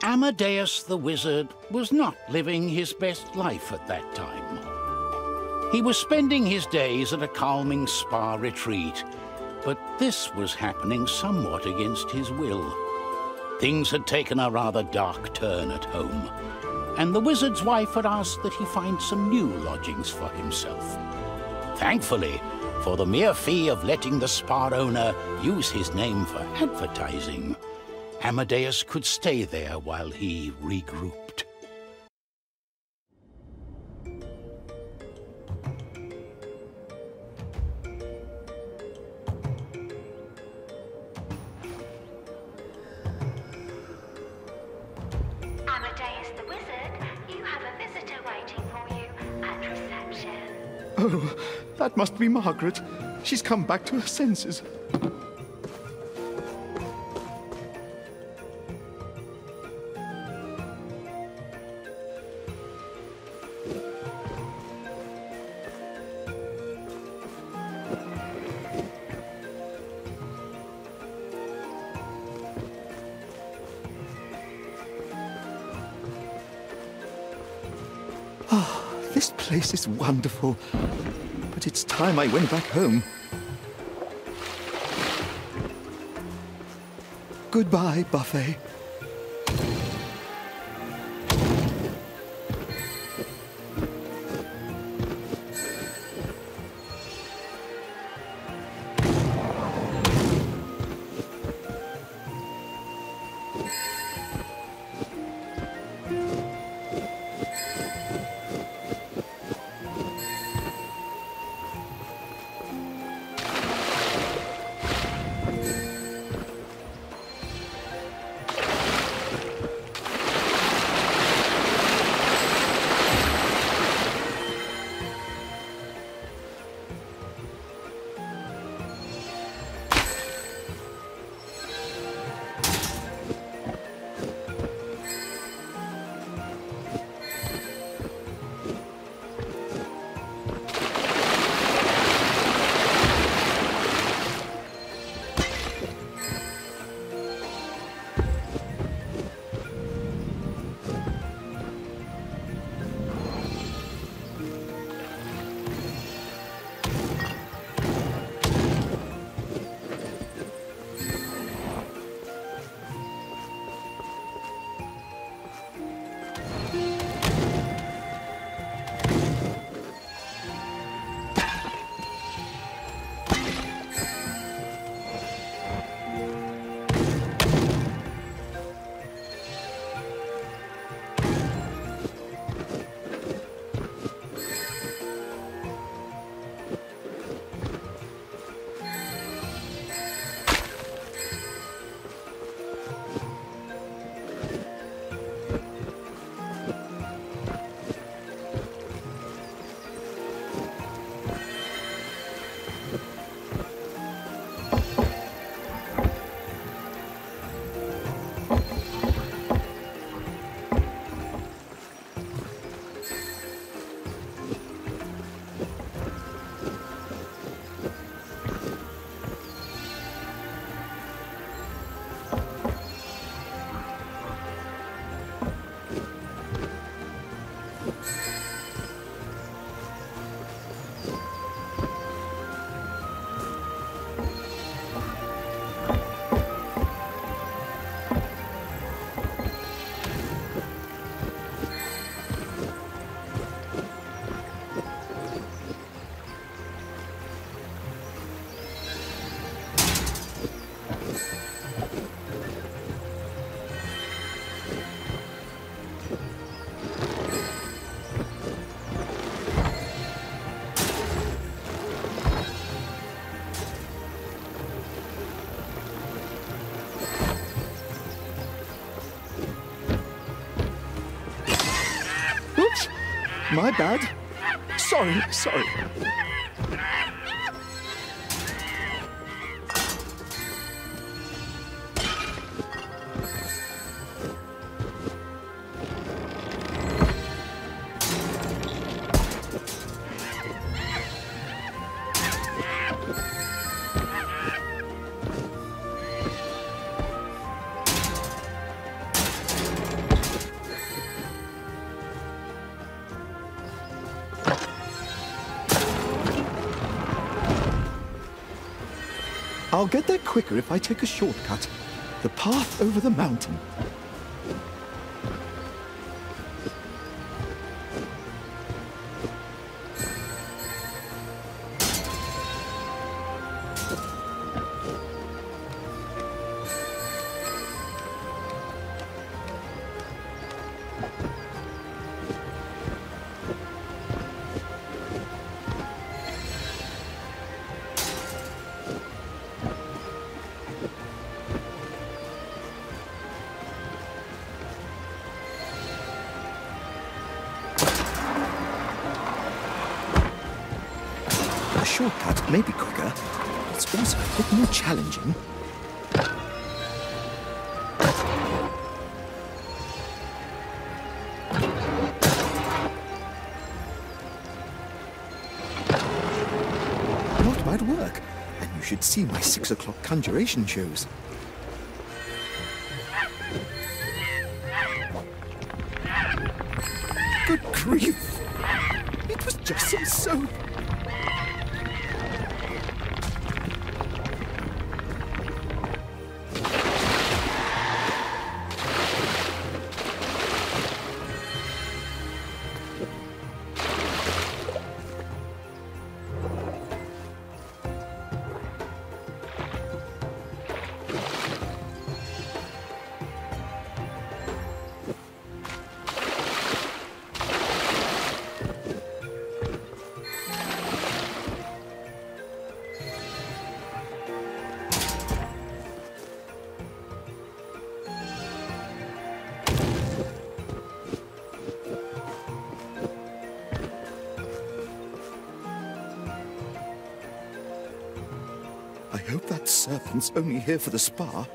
Amadeus the wizard was not living his best life at that time. He was spending his days at a calming spa retreat, but this was happening somewhat against his will. Things had taken a rather dark turn at home, and the wizard's wife had asked that he find some new lodgings for himself. Thankfully, for the mere fee of letting the spa owner use his name for advertising, Amadeus could stay there while he regrouped. Amadeus the wizard, you have a visitor waiting for you at reception. Oh, that must be Margaret. She's come back to her senses. This place is wonderful, but it's time I went back home. Goodbye, Buffet. My bad. Sorry. I'll get there quicker if I take a shortcut. The path over the mountain. The shortcut may be quicker. It's also a bit more challenging. Not bad work. And you should see my 6 o'clock conjuration shows. Good grief! It was just some soap. I hope that serpent's only here for the spa.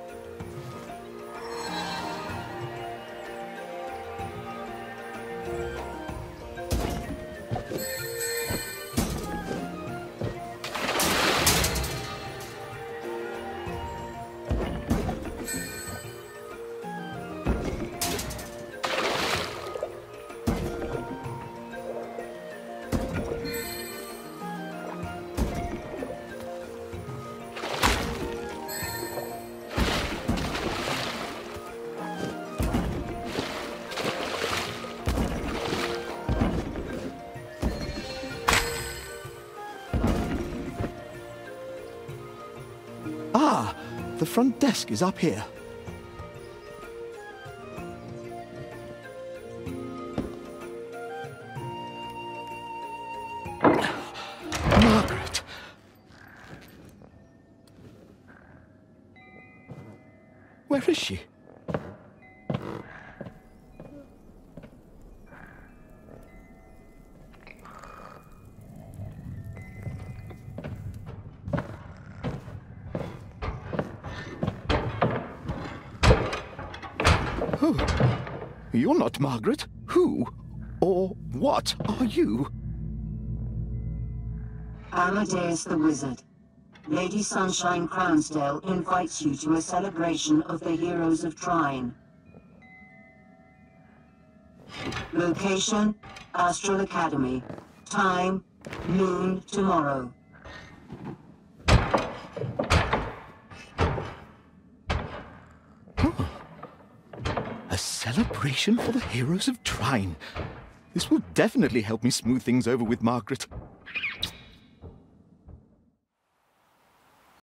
Ah, the front desk is up here. Margaret. Where is she? Oh, you're not Margaret. Who or what are you? Amadeus the Wizard. Lady Sunshine Crownsdale invites you to a celebration of the heroes of Trine. Location, Astral Academy. Time, noon tomorrow. A celebration for the heroes of Trine. This will definitely help me smooth things over with Margaret.